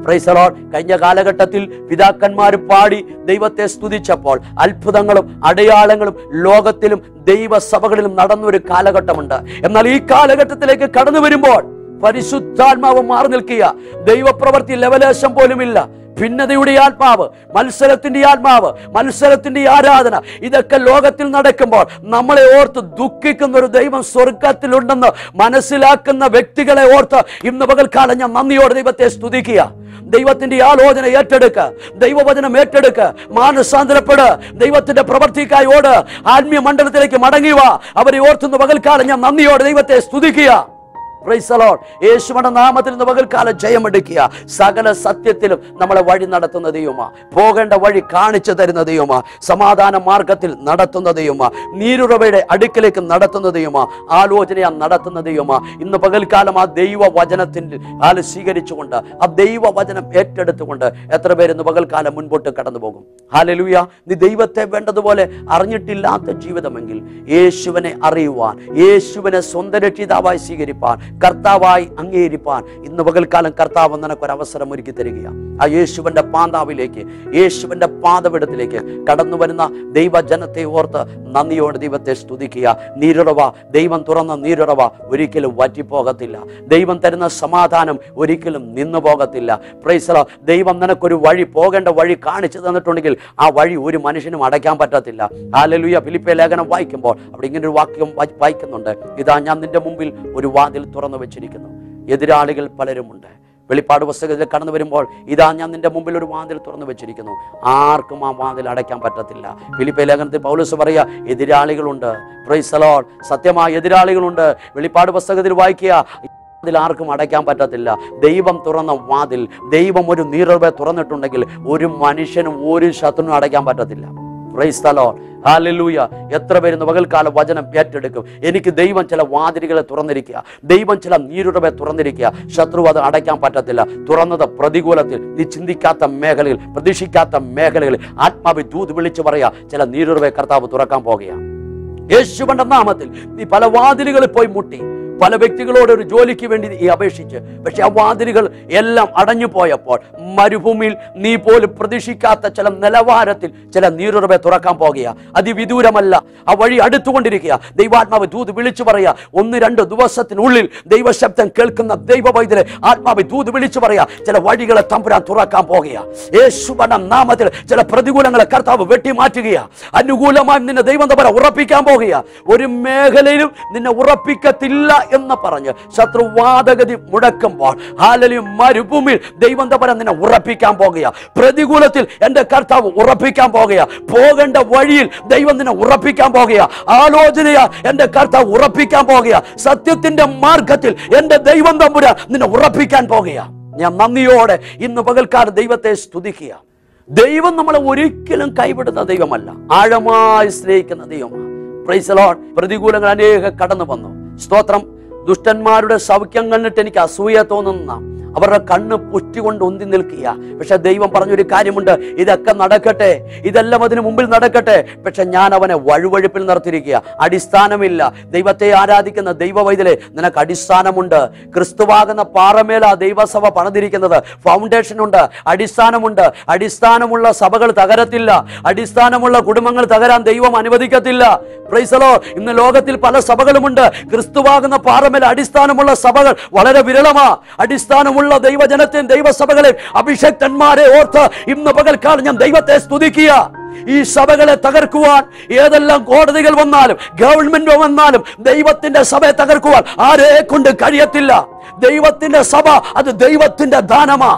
Praise the Lord. കഴിഞ്ഞ കാലഘട്ടത്തിൽ പിതാക്കന്മാർ പാടി ദൈവത്തെ സ്തുതിച്ചപ്പോൾ അത്ഭുതങ്ങളും അടയാളങ്ങളും ലോകത്തിലും ദൈവസഭകളിലും നടന്നൊരു കാലഘട്ടമുണ്ട്. എന്നാൽ ഈ കാലഘട്ടത്തിലേക്ക് കടന്നു വരുമ്പോൾ പരിശുദ്ധാത്മാവ് മാറി നിൽക്കുക. ദൈവപ്രവൃത്തി ലെവലേശം പോലുമില്ല. ഭിന്നതയുടെ ആത്മാവ്, മത്സരത്തിന്റെ ആത്മാവ്, മത്സരത്തിന്റെ ആരാധന, ഇതൊക്കെ ലോകത്തിൽ നടക്കുമ്പോൾ നമ്മളെ ഓർത്ത് ദുഃഖിക്കുന്ന ഒരു ദൈവം സ്വർഗത്തിലുണ്ടെന്ന് മനസ്സിലാക്കുന്ന വ്യക്തികളെ ഓർത്ത് ഇന്ന് പകൽക്കാലം ഞാൻ നന്ദിയോടെ ദൈവത്തെ സ്തുതിക്കുക. ദൈവത്തിന്റെ ആലോചന ഏറ്റെടുക്കുക, ദൈവവചനം ഏറ്റെടുക്കുക, മാനസാന്തരപ്പെട്, ദൈവത്തിന്റെ പ്രവൃത്തിക്കായി ഓട്, ആത്മീയ മണ്ഡലത്തിലേക്ക് മടങ്ങിവ. അവരെ ഓർത്തുന്ന പകൽക്കാലം ഞാൻ നന്ദിയോടെ ദൈവത്തെ സ്തുതിക്കുക. Praise the Lord. യേശുവിന്റെ നാമത്തിൽ ഇന്ന് പകൽക്കാലം ജയമെടുക്കുക. സകല സത്യത്തിലും നമ്മളെ വഴി നടത്തുന്ന ദൈവമാ, പോകേണ്ട വഴി കാണിച്ചു തരുന്ന ദൈവമാ, സമാധാന മാർഗത്തിൽ നടത്തുന്ന ദൈവമാ, നീരുറവയുടെ അടുക്കിലേക്ക് നടത്തുന്ന ദൈവമാ, ആലോചനയാ നടത്തുന്ന ദൈവമാ. ഇന്ന് പകൽക്കാലം ആ ദൈവവചനത്തിന്റെ സ്വീകരിച്ചുകൊണ്ട്, ആ ദൈവവചനം ഏറ്റെടുത്തുകൊണ്ട് എത്ര പേര് ഇന്ന് പകൽക്കാലം മുൻപോട്ട് കടന്നു പോകും? ഹല്ലേലൂയ. നീ ദൈവത്തെ വേണ്ടതുപോലെ അറിഞ്ഞിട്ടില്ലാത്ത ജീവിതമെങ്കിൽ യേശുവിനെ അറിയുവാൻ, യേശുവിനെ സ്വന്തം രക്ഷിതാവായി സ്വീകരിപ്പാൻ, കർത്താവായി അംഗീകരിപ്പാൻ ഇന്ന് പകൽക്കാലം കർത്താവ് നിനക്കൊരവസരം ഒരുക്കി തരികയാണ്. ആ യേശുവിന്റെ പാതാവിലേക്ക്, യേശുവിന്റെ പാദപീഠത്തിലേക്ക് കടന്നു വരുന്ന ദൈവജനത്തെ ഓർത്ത് നന്ദിയോടെ ദൈവത്തെ സ്തുതിക്കുക. നീരുറവ, ദൈവം തുറന്ന നീരുറവ ഒരിക്കലും വറ്റിപ്പോകത്തില്ല. ദൈവം തരുന്ന സമാധാനം ഒരിക്കലും നിന്നു പോകത്തില്ല. Praise the Lord. ദൈവം നിനക്കൊരു വഴി, പോകേണ്ട വഴി കാണിച്ചു തന്നിട്ടുണ്ടെങ്കിൽ ആ വഴി ഒരു മനുഷ്യനും അടയ്ക്കാൻ പറ്റത്തില്ല. ഹല്ലേലൂയ. ഫിലിപ്പിയ ലേഖനം വായിക്കുമ്പോൾ അവിടെ ഇങ്ങനെ ഒരു വാക്യം വായിക്കുന്നുണ്ട്. ഇതാ ഞാൻ നിന്റെ മുമ്പിൽ ഒരു വാതിൽ തുറന്നു വെച്ചിരിക്കുന്നു, എതിരാളികൾ പലരുമുണ്ട്. വെളിപ്പാട് പുസ്തകത്തിൽ കടന്നു വരുമ്പോൾ ഇതാ ഞാൻ നിന്റെ മുമ്പിൽ ഒരു വാതിൽ തുറന്നു വെച്ചിരിക്കുന്നു, ആർക്കും ആ വാതിൽ അടയ്ക്കാൻ പറ്റത്തില്ല. ഫിലിപ്പിയ ലേഖനത്തിൽ പൗലോസ് പറയുക, എതിരാളികളുണ്ട്. Price the Lord. സത്യമായ എതിരാളികളുണ്ട്. വെളിപ്പാട് പുസ്തകത്തിൽ വായിക്കുക, അതിൽ ആർക്കും അടയ്ക്കാൻ പറ്റത്തില്ല. ദൈവം തുറന്ന വാതിൽ, ദൈവം ഒരു നീരുറവ തുറന്നിട്ടുണ്ടെങ്കിൽ ഒരു മനുഷ്യനും ഒരു ശത്രുവിനും അടയ്ക്കാൻ പറ്റത്തില്ല. Praise the Lord. ഹല്ലേലൂയ. എത്ര പേര് പകൽക്കാലം വചനം ഏറ്റെടുക്കും? എനിക്ക് ദൈവം ചില വാതിലുകളെ തുറന്നിരിക്കുക, ദൈവം ചില നീരുറവെ തുറന്നിരിക്കുക, ശത്രു അത് അടയ്ക്കാൻ പറ്റത്തില്ല. തുറന്നത് പ്രതികൂലത്തിൽ, നീ ചിന്തിക്കാത്ത മേഖലയിൽ, പ്രതീക്ഷിക്കാത്ത മേഖലകളിൽ ആത്മാവി ദൂത് വിളിച്ചു പറയാ, ചില നീരുറവെ കർത്താവ് തുറക്കാൻ പോകുകയാണ്. യേശുവിന്റെ നാമത്തിൽ നീ പല വാതിലുകളിൽ പോയി മുട്ടി, പല വ്യക്തികളോട് ഒരു ജോലിക്ക് വേണ്ടി ഈ അപേക്ഷിച്ച്, പക്ഷെ ആ വാതിലുകൾ എല്ലാം അടഞ്ഞു പോയപ്പോൾ മരുഭൂമിയിൽ നീ പോലും പ്രതീക്ഷിക്കാത്ത ചില നിലവാരത്തിൽ ചില നീരുറവെ തുറക്കാൻ പോകുക. അതിവിദൂരമല്ല, ആ വഴി അടുത്തുകൊണ്ടിരിക്കുക. ദൈവാത്മാവ് ദൂത് വിളിച്ചു പറയുക, 1-2 ദിവസത്തിനുള്ളിൽ ദൈവശബ്ദം കേൾക്കുന്ന ദൈവവൈദ്യരെ ആത്മാവ് ദൂത് വിളിച്ചു പറയുക, ചില വഴികളെ തമ്പുരാൻ തുറക്കാൻ പോകുക. യേശുവിന്റെ നാമത്തിൽ ചില പ്രതികൂലങ്ങളെ കർത്താവ് വെട്ടിമാറ്റുക. അനുകൂലമായി നിന്നെ ദൈവം തമ്പുരാൻ ഉറപ്പിക്കാൻ പോകുക. ഒരു മേഖലയിലും നിന്നെ ഉറപ്പിക്കത്തില്ല എന്ന് പറഞ്ഞ് ശത്രുവാദഗതി മുടക്കുമ്പോൾ ഹല്ലേലൂയ, മരുഭൂമിയിൽ ദൈവം തമ്പുരാൻ നിന്നെ ഉറപ്പിക്കാൻ പോകുക. പ്രതികൂലത്തിൽ എന്റെ കർത്താവ് ഉറപ്പിക്കാൻ പോകുക. പോകേണ്ട വഴിയിൽ ദൈവം നിന്നെ ഉറപ്പിക്കാൻ പോകുക. ആലോചനയാ എന്റെ കർത്താവ് ഉറപ്പിക്കാൻ പോകുക. സത്യത്തിന്റെ മാർഗത്തിൽ എന്റെ ദൈവം തമ്പുരാൻ നിന്നെ ഉറപ്പിക്കാൻ പോകുക. ഞാൻ നന്ദിയോടെ ഇന്ന് പകൽക്കാലം ദൈവത്തെ സ്തുതിക്കുക. ദൈവം നമ്മളെ ഒരിക്കലും കൈവിടുന്ന ദൈവമല്ല, ആഴമായി സ്നേഹിക്കുന്ന ദൈവമാണ്. Praise the Lord. പ്രതികൂലങ്ങൾ അനേകം കടന്നു വന്നു. സ്തോത്രം. ദുഷ്ടന്മാരുടെ സൗഖ്യം കണ്ടിട്ട് എനിക്ക് അസൂയ തോന്നുന്ന, അവരുടെ കണ്ണ് പുറ്റിക്കൊണ്ട് ഉന്തി നിൽക്കുക. പക്ഷെ ദൈവം പറഞ്ഞൊരു കാര്യമുണ്ട്, ഇതൊക്കെ നടക്കട്ടെ, ഇതെല്ലാം അതിന് മുമ്പിൽ നടക്കട്ടെ, പക്ഷെ ഞാൻ അവനെ വഴുവഴുപ്പിൽ നിർത്തിയിരിക്കുക. അടിസ്ഥാനമില്ല. ദൈവത്തെ ആരാധിക്കുന്ന ദൈവവൈദ്യരെ, നിനക്ക് അടിസ്ഥാനമുണ്ട്. ക്രിസ്തുവാകുന്ന പാറമേല ദൈവസഭ പണിതിരിക്കുന്നത്. ഫൗണ്ടേഷൻ ഉണ്ട്, അടിസ്ഥാനമുണ്ട്. അടിസ്ഥാനമുള്ള സഭകൾ തകരത്തില്ല, അടിസ്ഥാനമുള്ള കുടുംബങ്ങൾ തകരാൻ ദൈവം അനുവദിക്കത്തില്ല. Price the Lord. ഇന്ന് ലോകത്തിൽ പല സഭകളുമുണ്ട്. ക്രിസ്തുവാകുന്ന പാറമേല അടിസ്ഥാനമുള്ള സഭകൾ വളരെ വിരളമാ. അടിസ്ഥാനമുള്ള ദൈവജനത്തെയും ദൈവസഭകളെയും അഭിഷക്തന്മാരെ ഓർത്ത് ഇന്ന് പകൽക്കാലം ഞാൻ ദൈവത്തെ സ്തുതിക്കുക. ഈ സഭകളെ തകർക്കുവാൻ ഏതെല്ലാം കോടതികൾ വന്നാലും, ഗവൺമെന്റ് വന്നാലും, ദൈവത്തിന്റെ സഭയെ തകർക്കുവാൻ ആരെ കൊണ്ട് കഴിയത്തില്ല. ദൈവത്തിന്റെ സഭ അത് ദൈവത്തിന്റെ ദാനമാ.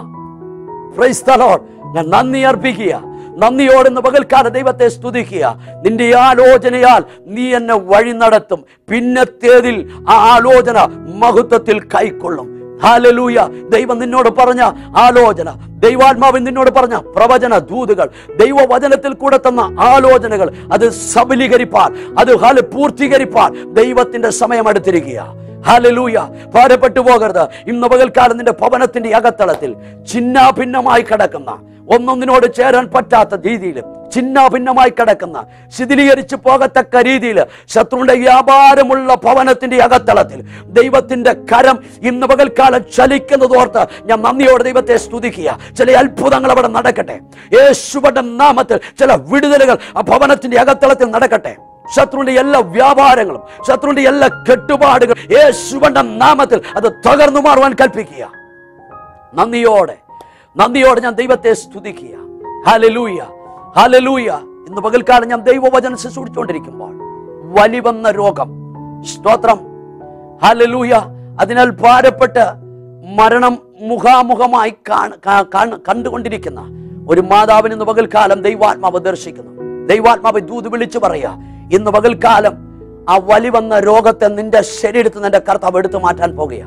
Price the Lord. ഞാൻ നന്ദി അർപ്പിക്കുക. നന്ദിയോടെ ഇന്ന് പകൽക്കാലം ദൈവത്തെ സ്തുതിക്കുക. നിന്റെ ആലോചനയാൽ നീ എന്നെ വഴി നടത്തും. പിന്നത്തേതിൽ ആ ആലോചന മഹത്വത്തിൽ കൈക്കൊള്ളും. ഹല്ലേലൂയ. ദൈവം നിന്നോട് പറഞ്ഞ ആലോചന, ദൈവാത്മാവിൻ നിന്നോട് പറഞ്ഞ പ്രവചന ദൂതുകൾ, ദൈവവചനത്തിൽ കൂടെ തന്ന ആലോചനകൾ, അത് സബലീകരിപ്പാൻ, അത് പൂർത്തീകരിപ്പാൻ ദൈവത്തിന്റെ സമയം എടുത്തിരിക്കുക. ഹല്ലേലൂയ. ഭാരപ്പെട്ടു പോകരുത്. ഇന്ന് പകൽക്കാലം നിന്റെ ഭവനത്തിന്റെ അകത്തളത്തിൽ ചിന്നാഭിന്നമായി കിടക്കുന്ന ഒന്നൊന്നിനോട് ചേരാൻ പറ്റാത്ത രീതിയിൽ ഛിന്നാഭിന്നമായി കിടക്കുന്ന, ശിഥിലീകരിച്ചു പോകത്തക്ക രീതിയിൽ ശത്രുവിന്റെ വ്യാപാരമുള്ള ഭവനത്തിന്റെ അകത്തളത്തിൽ ദൈവത്തിന്റെ കരം ഇന്ന് പകൽക്കാലം ചലിക്കുന്നതോർത്ത് ഞാൻ നന്ദിയോടെ ദൈവത്തെ സ്തുതിക്കുക. ചില അത്ഭുതങ്ങൾ അവിടെ നടക്കട്ടെ. യേശുവിന്റെ നാമത്തിൽ ചില വിടുതലുകൾ ആ ഭവനത്തിന്റെ അകത്തളത്തിൽ നടക്കട്ടെ. ശത്രുവിന്റെ എല്ലാ വ്യാപാരങ്ങളും, ശത്രുവിന്റെ എല്ലാ കെട്ടുപാടുകളും യേശുവിന്റെ നാമത്തിൽ അത് തകർന്നു മാറുവാൻ കൽപ്പിക്കുക. നന്ദിയോടെ ഞാൻ ദൈവത്തെ സ്തുതിക്കുക. ഹല്ലേലൂയ, ഹല്ലേലൂയ. ഇന്ന് പകൽക്കാലം ഞാൻ ദൈവവചനം ശുശ്രൂഷിച്ചുകൊണ്ടിരിക്കുമ്പോൾ വലിവന്ന രോഗം, സ്തോത്രം, ഹല്ലേലൂയ, അതിനാൽ ഭാരപ്പെട്ട് മരണം മുഖാമുഖമായി കണ്ടുകൊണ്ടിരിക്കുന്ന ഒരു മാതാവിന് ഇന്ന് പകൽക്കാലം ദൈവാത്മാവ് ദർശിക്കുന്നു. ദൈവാത്മാവ് ദൂത് വിളിച്ചു പറയുക, ഇന്ന് പകൽക്കാലം ആ വലിവന്ന രോഗത്തെ നിന്റെ ശരീരത്തിൽ നിന്റെ കർത്താവ് എടുത്തു മാറ്റാൻ പോകുക.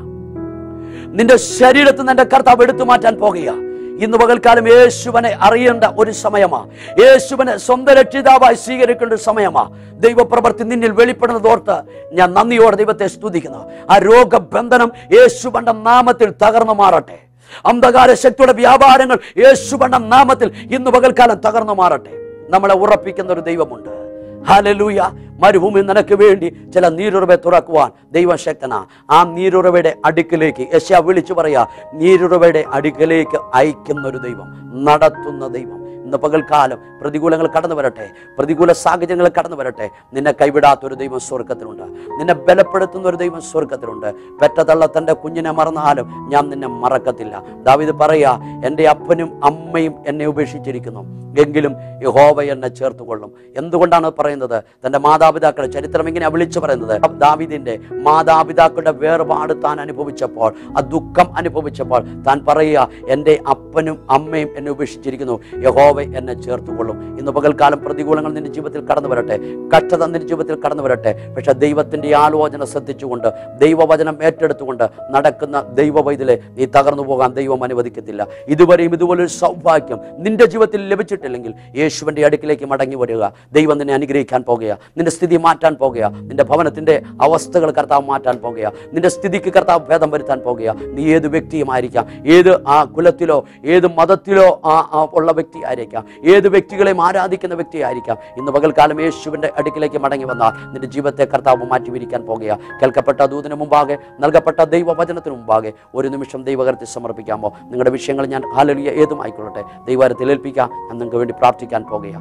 നിന്റെ ശരീരത്തിൽ നിന്റെ കർത്താവ് എടുത്തു മാറ്റാൻ പോകുക. ഇന്ന് പകൽക്കാലം യേശുവിനെ അറിയേണ്ട ഒരു സമയമാ. യേശുവിനെ സ്വന്തം രക്ഷിതാവായി സ്വീകരിക്കേണ്ട ഒരു സമയമാ. ദൈവപ്രവൃത്തി നിന്നിൽ വെളിപ്പെടുന്നതോർത്ത് ഞാൻ നന്ദിയോടെ ദൈവത്തെ സ്തുതിക്കുന്നു. ആ രോഗബന്ധനം യേശുവിന്റെ നാമത്തിൽ തകർന്നു മാറട്ടെ. അന്ധകാര ശക്തിയുടെ വ്യാപാരങ്ങൾ യേശുവിന്റെ നാമത്തിൽ ഇന്ന് പകൽക്കാലം തകർന്നു മാറട്ടെ. നമ്മളെ ഉറപ്പിക്കുന്ന ഒരു ദൈവമുണ്ട്. ഹല്ലേലൂയ. മരുഭൂമി നിനക്ക് വേണ്ടി ചില നീരുറവെ തുറക്കുവാൻ ദൈവം ശക്തനാ. ആ നീരുറവയുടെ അടുക്കിലേക്ക് യെശയ്യാ വിളിച്ചു പറയാ, നീരുറവയുടെ അടുക്കിലേക്ക് അയക്കുന്ന ഒരു ദൈവം, നടത്തുന്ന ദൈവം. ഇന്ന് പകൽക്കാലം പ്രതികൂലങ്ങൾ കടന്നു വരട്ടെ, പ്രതികൂല സാഹചര്യങ്ങൾ കടന്നു വരട്ടെ. നിന്നെ കൈവിടാത്ത ഒരു ദൈവം സ്വർഗത്തിലുണ്ട്. നിന്നെ ബലപ്പെടുത്തുന്ന ഒരു ദൈവം സ്വർഗത്തിലുണ്ട്. പെറ്റതള്ള തൻ്റെ കുഞ്ഞിനെ മറന്നാലും ഞാൻ നിന്നെ മറക്കത്തില്ല. ദാവീദ് പറയാ, എൻ്റെ അപ്പനും അമ്മയും എന്നെ ഉപേക്ഷിച്ചിരിക്കുന്നു, എങ്കിലും യഹോവ എന്നെ ചേർത്തുകൊള്ളും. എന്തുകൊണ്ടാണ് പറയുന്നത്? തൻ്റെ മാതാപിതാക്കളുടെ ചരിത്രം ഇങ്ങനെ വിളിച്ചു പറയുന്നത്. ദാവീദിന്റെ മാതാപിതാക്കളുടെ വേർപാട് താൻ അനുഭവിച്ചപ്പോൾ, ആ ദുഃഖം അനുഭവിച്ചപ്പോൾ താൻ പറയുക, എൻ്റെ അപ്പനും അമ്മയും എന്നെ ഉപേക്ഷിച്ചിരിക്കുന്നു, യഹോവ എന്നെ ചേർത്തുകൊള്ളും. ഇന്ന് പകൽക്കാലം പ്രതികൂലങ്ങൾ നിന്റെ ജീവിതത്തിൽ കടന്നു വരട്ടെ, കഷ്ടത നിന്റെ ജീവിതത്തിൽ കടന്നു വരട്ടെ. പക്ഷെ ദൈവത്തിന്റെ ആലോചന ശ്രദ്ധിച്ചുകൊണ്ട്, ദൈവവചനം ഏറ്റെടുത്തുകൊണ്ട് നടക്കുന്ന ദൈവവൈദ്യലെ നീ തകർന്നു പോകാൻ ദൈവം അനുവദിക്കത്തില്ല. ഇതുവരെയും ഇതുപോലൊരു സൗഭാഗ്യം നിന്റെ ജീവിതത്തിൽ ലഭിച്ചിട്ടില്ലെങ്കിൽ യേശുവിന്റെ അടുക്കിലേക്ക് മടങ്ങി വരിക. ദൈവം നിന്നെ അനുഗ്രഹിക്കാൻ പോകുക, നിന്റെ സ്ഥിതി മാറ്റാൻ പോകുക, നിന്റെ ഭവനത്തിന്റെ അവസ്ഥകൾ കർത്താവ് മാറ്റാൻ പോകുക, നിന്റെ സ്ഥിതിക്ക് കർത്താവ് ഭേദം വരുത്താൻ പോകുക. നീ ഏത് വ്യക്തിയുമായിരിക്കാം, ഏത് ആ കുലത്തിലോ ഏത് മതത്തിലോ ഉള്ള വ്യക്തി ആയിരിക്കാം, ഏത് വ്യക്തികളെയും ആരാധിക്കുന്ന വ്യക്തിയായിരിക്കാം, ഇന്ന് പകൽക്കാലം യേശുവിന്റെ അടുക്കിലേക്ക് മടങ്ങി വന്നാൽ നിന്റെ ജീവിതത്തെ കർത്താവ് മാറ്റിവിരിക്കാൻ പോകുക. കേൾക്കപ്പെട്ട ദൂതിന് മുമ്പാകെ, നൽകപ്പെട്ട ദൈവവചനത്തിന് മുമ്പാകെ ഒരു നിമിഷം ദൈവകരത്തിൽ സമർപ്പിക്കാമോ? നിങ്ങളുടെ വിഷയങ്ങൾ ഞാൻ ഹല്ലേലൂയ ഏതുമായിക്കൊള്ളട്ടെ ദൈവകരത്തിൽ ഏൽപ്പിക്കാം. ഞാൻ നിങ്ങൾക്ക് വേണ്ടി പ്രാർത്ഥിക്കാൻ പോകുക.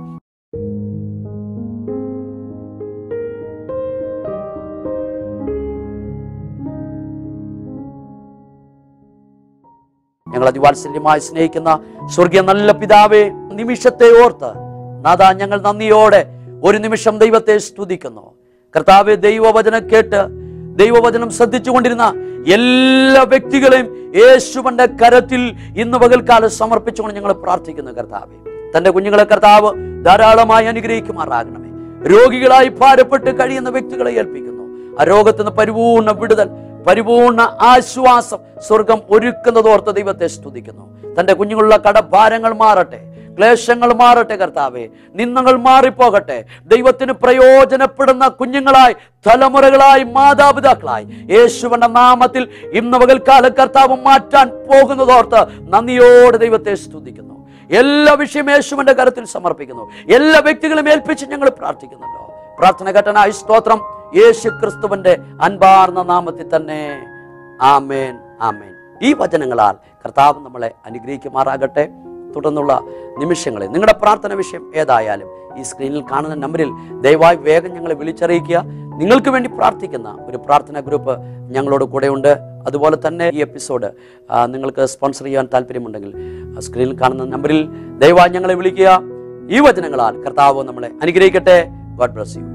ഞങ്ങൾ അതിവാത്സല്യമായി സ്നേഹിക്കുന്ന സ്വർഗീയ നല്ല പിതാവേ, നിമിഷത്തെ ഓർത്ത് നാഥാ ഞങ്ങൾ നന്ദിയോടെ ഒരു നിമിഷം ദൈവത്തെ സ്തുതിക്കുന്നു. കർത്താവേ, ദൈവവചനം കേട്ട് ദൈവവചനം ശ്രദ്ധിച്ചുകൊണ്ടിരുന്ന എല്ലാ വ്യക്തികളെയും യേശുവിന്റെ കരത്തിൽ ഇന്ന് പകൽക്കാലം സമർപ്പിച്ചുകൊണ്ട് ഞങ്ങൾ പ്രാർത്ഥിക്കുന്നു. കർത്താവേ, തന്റെ കുഞ്ഞുങ്ങളെ കർത്താവ് ധാരാളമായി അനുഗ്രഹിക്കുമാറാകണമേ. രോഗികളായി ഭാരപ്പെട്ട് കഴിയുന്ന വ്യക്തികളെ ഏൽപ്പിക്കുന്നു. ആ രോഗത്തിന് പരിപൂർണ വിടുതൽ, പരിപൂർണ ആശ്വാസം സ്വർഗം ഒരുക്കുന്നതോർത്ത് ദൈവത്തെ സ്തുതിക്കുന്നു. തന്റെ കുഞ്ഞുങ്ങളുള്ള കടഭാരങ്ങൾ മാറട്ടെ, ക്ലേശങ്ങൾ മാറട്ടെ കർത്താവേ, നിന്ദകൾ മാറിപ്പോകട്ടെ. ദൈവത്തിന് പ്രയോജനപ്പെടുന്ന കുഞ്ഞുങ്ങളായി, തലമുറകളായി, മാതാപിതാക്കളായി യേശുവിന്റെ നാമത്തിൽ ഇന്ന് പകൽക്കാലം കർത്താവ് മാറ്റാൻ പോകുന്നതോർത്ത് നന്ദിയോടെ ദൈവത്തെ സ്തുതിക്കുന്നു. എല്ലാ വിഷയം യേശുവിന്റെ കരത്തിൽ സമർപ്പിക്കുന്നു. എല്ലാ വ്യക്തികളും ഏൽപ്പിച്ച് ഞങ്ങൾ പ്രാർത്ഥിക്കുന്നല്ലോ. പ്രാർത്ഥന കേട്ടനായി സ്തോത്രം. യേശു ക്രിസ്തുവിന്റെ അൻപാർന്ന നാമത്തിൽ തന്നെ ആമേൻ, ആമേൻ. ഈ വചനങ്ങളാൽ കർത്താവ് നമ്മളെ അനുഗ്രഹിക്കുമാറാകട്ടെ. തുടർന്നുള്ള നിമിഷങ്ങളിൽ നിങ്ങളുടെ പ്രാർത്ഥന വിഷയം ഏതായാലും ഈ സ്ക്രീനിൽ കാണുന്ന നമ്പറിൽ ദയവായി വേഗം ഞങ്ങളെ വിളിച്ചറിയിക്കുക. നിങ്ങൾക്ക് വേണ്ടി പ്രാർത്ഥിക്കുന്ന ഒരു പ്രാർത്ഥനാ ഗ്രൂപ്പ് ഞങ്ങളോട് കൂടെയുണ്ട്. അതുപോലെ തന്നെ ഈ എപ്പിസോഡ് നിങ്ങൾക്ക് സ്പോൺസർ ചെയ്യാൻ താല്പര്യമുണ്ടെങ്കിൽ സ്ക്രീനിൽ കാണുന്ന നമ്പറിൽ ദയവായി ഞങ്ങളെ വിളിക്കുക. ഈ വചനങ്ങളാൽ കർത്താവ് നമ്മളെ അനുഗ്രഹിക്കട്ടെ. God bless you.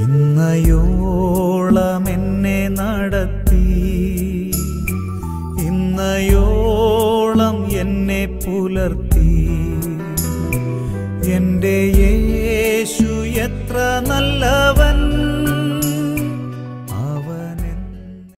ഇന്നയോളം എന്നെ നടത്തി, ഇന്നയോളം എന്നെ പുലർത്തി, എൻ്റെ യേശു എത്ര നല്ലവൻ.